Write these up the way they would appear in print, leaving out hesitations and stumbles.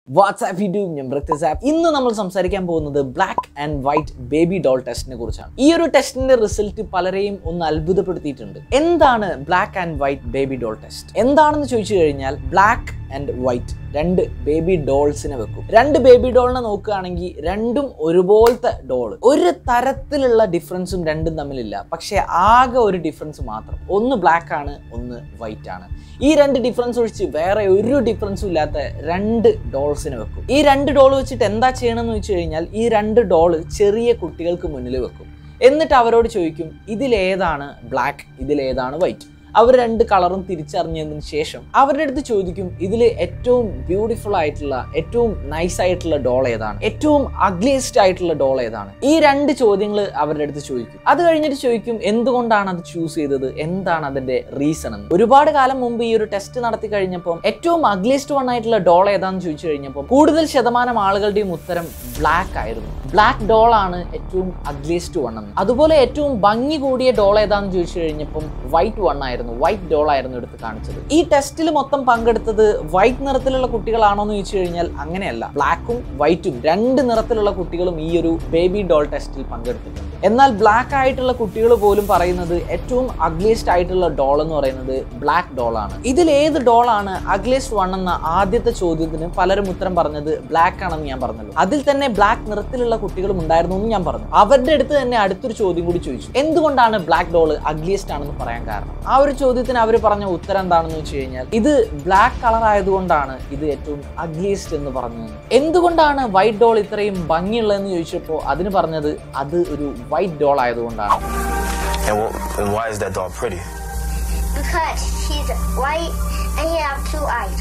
What's up YouTube? ഞാൻ ബ്രക്തസാപ്പ്. ഇന്ന് നമ്മൾ സംസാരിക്കാൻ പോകുന്നത് black and white baby doll ടെസ്റ്റിനെ കുറിച്ചാണ്. ഈ ഒരു ടെസ്റ്റിന്റെ റിസൾട്ട് പലരെയും ഒന്ന് അത്ഭുതപ്പെടുത്തിയിട്ടുണ്ട്. എന്താണ് black and white baby doll test? എന്താണെന്ന് ചോദിച്ചു കഴിഞ്ഞാൽ ബ്ലാക്ക് ആൻഡ് വൈറ്റ് രണ്ട് ബേബി ഡോൾസിനെ വെക്കും. രണ്ട് ബേബി ഡോളിനെ നോക്കുകയാണെങ്കിൽ രണ്ടും ഒരുപോലത്തെ ഡോൾ. ഒരു തരത്തിലുള്ള ഡിഫറൻസും രണ്ടും തമ്മിലില്ല. പക്ഷെ ആകെ ഒരു ഡിഫറൻസ് മാത്രം. ഒന്ന് ബ്ലാക്ക് ആണ്, ഒന്ന് വൈറ്റ് ആണ്. ഈ രണ്ട് ഡിഫറൻസ് ഒഴിച്ച് വേറെ ഒരു ഡിഫറൻസും ഇല്ലാത്ത രണ്ട് ഡോൾസിനെ വെക്കും. ഈ രണ്ട് ഡോൾ വെച്ചിട്ട് എന്താ ചെയ്യണമെന്ന് വെച്ച് കഴിഞ്ഞാൽ ഈ രണ്ട് ഡോള് ചെറിയ കുട്ടികൾക്ക് മുന്നിൽ വെക്കും. എന്നിട്ട് അവരോട് ചോദിക്കും, ഇതിലേതാണ് ബ്ലാക്ക്, ഇതിലേതാണ് വൈറ്റ്. അവർ രണ്ട് കളറും തിരിച്ചറിഞ്ഞതിന് ശേഷം അവരുടെ അടുത്ത് ചോദിക്കും, ഇതിൽ ഏറ്റവും ബ്യൂട്ടിഫുൾ ആയിട്ടുള്ള, ഏറ്റവും നൈസ് ആയിട്ടുള്ള ഡോൾ ഏതാണ്, ഏറ്റവും അഗ്ലിയസ്റ്റ് ആയിട്ടുള്ള ഡോൾ ഏതാണ്. ഈ രണ്ട് ചോദ്യങ്ങൾ അവരുടെ അടുത്ത് ചോദിക്കും. അത് കഴിഞ്ഞിട്ട് ചോദിക്കും, എന്തുകൊണ്ടാണ് അത് ചൂസ് ചെയ്തത്, എന്താണ് അതിന്റെ റീസൺ എന്ന്. ഒരുപാട് കാലം മുമ്പ് ഈ ഒരു ടെസ്റ്റ് നടത്തി കഴിഞ്ഞപ്പോൾ ഏറ്റവും അഗ്ലിയസ്റ്റ് വൺ ആയിട്ടുള്ള ഡോൾ ഏതാണെന്ന് ചോദിച്ചു കഴിഞ്ഞപ്പോൾ കൂടുതൽ ശതമാനം ആളുകളുടെയും ഉത്തരം ബ്ലാക്ക് ആയിരുന്നു. ബ്ലാക്ക് ഡോൾ ആണ് ഏറ്റവും അഗ്ലിയസ്റ്റ് വൺ എന്ന്. അതുപോലെ ഏറ്റവും ഭംഗി കൂടിയ ഡോൾ ഏതാണെന്ന് ചോദിച്ചു കഴിഞ്ഞപ്പോൾ വൈറ്റ് വൺ ആയിരുന്നു. വൈറ്റ് ഡോൾ ആയിരുന്നു എടുത്ത് കാണിച്ചത്. ഈ ടെസ്റ്റിൽ മൊത്തം പങ്കെടുത്തത് വൈറ്റ് നിറത്തിലുള്ള കുട്ടികളാണോ എന്ന് ചോദിച്ചു കഴിഞ്ഞാൽ അങ്ങനെയല്ല. ബ്ലാക്കും വൈറ്റും രണ്ട് നിറത്തിലുള്ള കുട്ടികളും ഈ ഒരു ബേബി ഡോൾ ടെസ്റ്റിൽ പങ്കെടുത്തിട്ടുണ്ട്. എന്നാൽ ബ്ലാക്ക് ആയിട്ടുള്ള കുട്ടികൾ പോലും പറയുന്നത് ഏറ്റവും അഗ്ലിയസ്റ്റ് ആയിട്ടുള്ള ഡോൾ എന്ന് പറയുന്നത് ബ്ലാക്ക് ഡോൾ ആണ്. ഇതിൽ ഏത് ഡോൾ ആണ് അഗ്ലിയസ്റ്റ് വൺ എന്ന ആദ്യത്തെ ചോദ്യത്തിന് പലരും ഉത്തരം പറഞ്ഞത് ബ്ലാക്ക് ആണെന്ന് ഞാൻ പറഞ്ഞല്ലോ. അതിൽ തന്നെ ബ്ലാക്ക് നിറത്തിലുള്ള കുട്ടികളും ഉണ്ടായിരുന്നു എന്ന് ഞാൻ പറഞ്ഞു. അവരുടെ അടുത്ത് തന്നെ അടുത്തൊരു ചോദ്യം കൂടി ചോദിച്ചു, എന്തുകൊണ്ടാണ് ബ്ലാക്ക് ഡോൾ അഗ്ലിയസ്റ്റ് ആണെന്ന് പറയാൻ കാരണം. ആ ഒരു ചോദ്യത്തിന് അവർ പറഞ്ഞ ഉത്തരം എന്താണെന്ന് വെച്ച് കഴിഞ്ഞാൽ ഇത് ബ്ലാക്ക് കളർ ആയതുകൊണ്ടാണ് ഇത് ഏറ്റവും അഗ്ലിയസ്റ്റ് എന്ന് പറഞ്ഞത്. എന്തുകൊണ്ടാണ് വൈറ്റ് ഡോൾ ഇത്രയും ഭംഗിയുള്ളതെന്ന് ചോദിച്ചപ്പോൾ അതിന് പറഞ്ഞത് അത് ഒരു വൈറ്റ് ഡോൾ ആയതുകൊണ്ടാണ്. And why is that doll pretty? Because she's white and he has two eyes.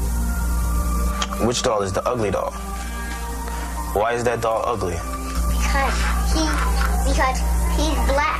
Which doll is the ugly doll? Why is that doll ugly? Because he's black.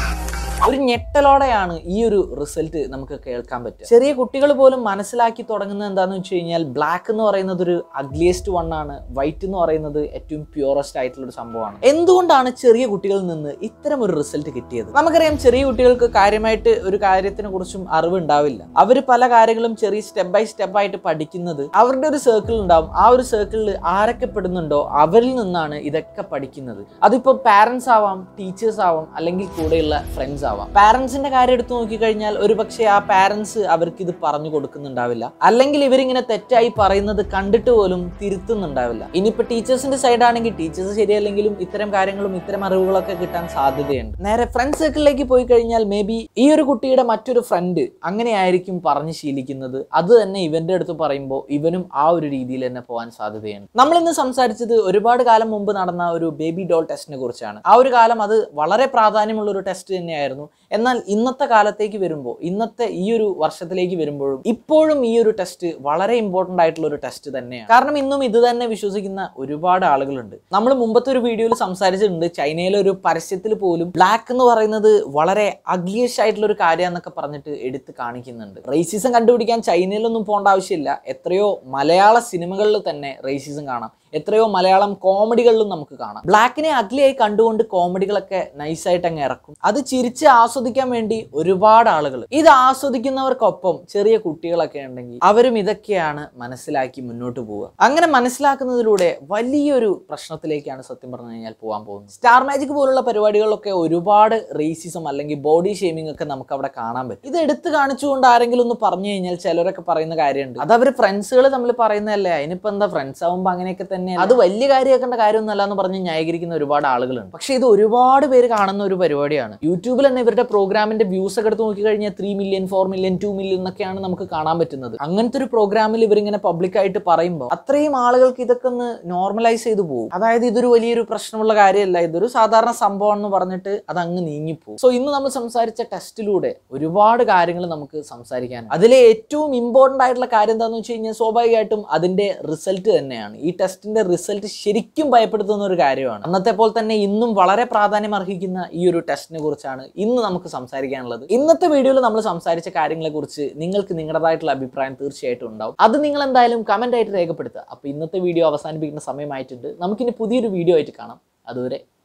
ഒരു ഞെട്ടലോടെയാണ് ഈ ഒരു റിസൾട്ട് നമുക്ക് കേൾക്കാൻ പറ്റുക. ചെറിയ കുട്ടികൾ പോലും മനസ്സിലാക്കി തുടങ്ങുന്നത് എന്താണെന്ന് വെച്ച് കഴിഞ്ഞാൽ ബ്ലാക്ക് എന്ന് പറയുന്നത് ഒരു അഗ്ലിയസ്റ്റ് വൺ ആണ്, വൈറ്റ് എന്ന് പറയുന്നത് ഏറ്റവും പ്യൂറസ്റ്റ് ആയിട്ടുള്ള ഒരു സംഭവമാണ്. എന്തുകൊണ്ടാണ് ചെറിയ കുട്ടികളിൽ നിന്ന് ഇത്തരം ഒരു റിസൾട്ട് കിട്ടിയത്? നമുക്കറിയാം, ചെറിയ കുട്ടികൾക്ക് കാര്യമായിട്ട് ഒരു കാര്യത്തിനെ കുറിച്ചും അറിവ് ഉണ്ടാവില്ല. അവർ പല കാര്യങ്ങളും ചെറിയ സ്റ്റെപ്പ് ബൈ സ്റ്റെപ്പ് ആയിട്ട് പഠിക്കുന്നത് അവരുടെ ഒരു സർക്കിൾ ഉണ്ടാവും. ആ ഒരു സർക്കിളിൽ ആരൊക്കെ പെടുന്നുണ്ടോ അവരിൽ നിന്നാണ് ഇതൊക്കെ പഠിക്കുന്നത്. അതിപ്പോൾ പാരന്റ്സ് ആവാം, ടീച്ചേഴ്സ് ആവാം, അല്ലെങ്കിൽ കൂടെയുള്ള ഫ്രണ്ട്സ് ആവാം. പാരന്റ്സിന്റെ കാര്യം എടുത്തു നോക്കിക്കഴിഞ്ഞാൽ ഒരു പക്ഷേ ആ പാരന്റ്സ് അവർക്ക് ഇത് പറഞ്ഞു കൊടുക്കുന്നുണ്ടാവില്ല, അല്ലെങ്കിൽ ഇവരിങ്ങനെ തെറ്റായി പറയുന്നത് കണ്ടിട്ട് പോലും തിരുത്തുന്നുണ്ടാവില്ല. ഇനിയിപ്പോ ടീച്ചേഴ്സിന്റെ സൈഡ് ആണെങ്കിൽ ടീച്ചേഴ്സ് ശരിയല്ലെങ്കിലും ഇത്തരം കാര്യങ്ങളും ഇത്തരം അറിവുകളൊക്കെ കിട്ടാൻ സാധ്യതയുണ്ട്. നേരെ ഫ്രണ്ട് സർക്കിളിലേക്ക് പോയി കഴിഞ്ഞാൽ മേ ബി ഈ ഒരു കുട്ടിയുടെ മറ്റൊരു ഫ്രണ്ട് അങ്ങനെയായിരിക്കും പറഞ്ഞ് ശീലിക്കുന്നത്. അത് തന്നെ ഇവന്റെ അടുത്ത് പറയുമ്പോൾ ഇവനും ആ ഒരു രീതിയിൽ തന്നെ പോകാൻ സാധ്യതയുണ്ട്. നമ്മൾ ഇന്ന് സംസാരിച്ചത് ഒരുപാട് കാലം മുമ്പ് നടന്ന ഒരു ബേബി ഡോൾ ടെസ്റ്റിനെ കുറിച്ചാണ്. ആ ഒരു കാലം അത് വളരെ പ്രാധാന്യമുള്ള ഒരു ടെസ്റ്റ് തന്നെയായിരുന്നു. എന്നാൽ ഇന്നത്തെ കാലത്തേക്ക് വരുമ്പോൾ, ഇന്നത്തെ ഈ ഒരു വർഷത്തിലേക്ക് വരുമ്പോഴും ഇപ്പോഴും ഈ ഒരു ടെസ്റ്റ് വളരെ ഇമ്പോർട്ടൻ്റ് ആയിട്ടുള്ള ഒരു ടെസ്റ്റ് തന്നെയാണ്. കാരണം ഇന്നും ഇത് തന്നെ വിശ്വസിക്കുന്ന ഒരുപാട് ആളുകളുണ്ട്. നമ്മൾ മുമ്പത്തെ ഒരു വീഡിയോയിൽ സംസാരിച്ചിട്ടുണ്ട്, ചൈനയിലെ ഒരു പരസ്യത്തിൽ പോലും ബ്ലാക്ക് എന്ന് പറയുന്നത് വളരെ അഗ്ലിയസ്റ്റ് ആയിട്ടുള്ള ഒരു കാര്യം എന്നൊക്കെ പറഞ്ഞിട്ട് എടുത്ത് കാണിക്കുന്നുണ്ട്. റേസിസം കണ്ടുപിടിക്കാൻ ചൈനയിലൊന്നും പോകേണ്ട ആവശ്യമില്ല. എത്രയോ മലയാള സിനിമകളിൽ തന്നെ റേസിസം കാണാം. എത്രയോ മലയാളം കോമഡികളിലും നമുക്ക് കാണാം. ബ്ലാക്കിനെ അഗ്ലിയായി കണ്ടുകൊണ്ട് കോമഡികളൊക്കെ നൈസായിട്ട് അങ്ങ് ഇറക്കും. അത് ചിരിച്ച് ആസ്വദിക്കാൻ വേണ്ടി ഒരുപാട് ആളുകൾ. ഇത് ആസ്വദിക്കുന്നവർക്കൊപ്പം ചെറിയ കുട്ടികളൊക്കെ ഉണ്ടെങ്കിൽ അവരും ഇതൊക്കെയാണ് മനസ്സിലാക്കി മുന്നോട്ട് പോവുക. അങ്ങനെ മനസ്സിലാക്കുന്നതിലൂടെ വലിയൊരു പ്രശ്നത്തിലേക്കാണ് സത്യം പറഞ്ഞു കഴിഞ്ഞാൽ പോകാൻ പോകുന്നത്. സ്റ്റാർ മാജിക് പോലുള്ള പരിപാടികളിലൊക്കെ ഒരുപാട് റേസിസം അല്ലെങ്കിൽ ബോഡി ഷേമിംഗ് ഒക്കെ നമുക്ക് അവിടെ കാണാൻ പറ്റും. ഇത് എടുത്ത് കാണിച്ചുകൊണ്ട് ആരെങ്കിലും ഒന്ന് പറഞ്ഞു കഴിഞ്ഞാൽ ചിലരൊക്കെ പറയുന്ന കാര്യമുണ്ട്, അത് അവർ ഫ്രണ്ട്സുകൾ തമ്മിൽ പറയുന്നതല്ലേ, അതിനിപ്പോ എന്താ ഫ്രണ്ട്സ് ആവുമ്പോൾ അങ്ങനെയൊക്കെ തന്നെ, അത് വലിയ കാര്യമാക്കേണ്ട കാര്യമൊന്നുമല്ല എന്ന് പറഞ്ഞ് ന്യായീകരിക്കുന്ന ഒരുപാട് ആളുകളുണ്ട്. പക്ഷെ ഇത് ഒരുപാട് പേര് കാണുന്ന ഒരു പരിപാടിയാണ്. യൂട്യൂബിൽ തന്നെ ഇവരുടെ പ്രോഗ്രാമിന്റെ വ്യൂസ് ഒക്കെ എടുത്ത് നോക്കിക്കഴിഞ്ഞാൽ 3 മില്യൺ 4 മില്യൺ 2 മില്യൺ എന്നൊക്കെയാണ് നമുക്ക് കാണാൻ പറ്റുന്നത്. അങ്ങനത്തെ ഒരു പ്രോഗ്രാമിൽ ഇവരിങ്ങനെ പബ്ലിക്കായിട്ട് പറയുമ്പോൾ അത്രയും ആളുകൾക്ക് ഇതൊക്കെ ഒന്ന് നോർമലൈസ് ചെയ്തു പോകും. അതായത് ഇതൊരു വലിയൊരു പ്രശ്നമുള്ള കാര്യമല്ല, ഇതൊരു സാധാരണ സംഭവം എന്ന് പറഞ്ഞിട്ട് അത് അങ്ങ് നീങ്ങിപ്പോകും. സോ ഇന്ന് നമ്മൾ സംസാരിച്ച ടെസ്റ്റിലൂടെ ഒരുപാട് കാര്യങ്ങൾ നമുക്ക് സംസാരിക്കാൻ. അതിലെ ഏറ്റവും ഇമ്പോർട്ടൻ്റ് ആയിട്ടുള്ള കാര്യം എന്താണെന്ന് വെച്ച് കഴിഞ്ഞാൽ സ്വാഭാവികമായിട്ടും അതിന്റെ റിസൾട്ട് തന്നെയാണ്. ഈ ടെസ്റ്റിന്റെ റിസൾട്ട് ശരിക്കും ഭയപ്പെടുത്തുന്ന ഒരു കാര്യമാണ്. അന്നത്തെ പോലെ തന്നെ ഇന്നും വളരെ പ്രാധാന്യം അർഹിക്കുന്ന ഈ ഒരു ടെസ്റ്റിനെ കുറിച്ചാണ് ഇന്ന് നമുക്ക് സംസാരിക്കാനുള്ളത്. ഇന്നത്തെ വീഡിയോയിൽ നമ്മൾ സംസാരിച്ച കാര്യങ്ങളെ കുറിച്ച് നിങ്ങൾക്ക് നിങ്ങളുടേതായിട്ടുള്ള അഭിപ്രായം തീർച്ചയായിട്ടും ഉണ്ടാവും. അത് നിങ്ങൾ എന്തായാലും കമന്റ് ആയിട്ട് രേഖപ്പെടുത്തുക. അപ്പോൾ ഇന്നത്തെ വീഡിയോ അവസാനിപ്പിക്കുന്ന സമയമായിട്ടുണ്ട്. നമുക്കിനി പുതിയൊരു വീഡിയോ ആയിട്ട് കാണാം. അതുവരെ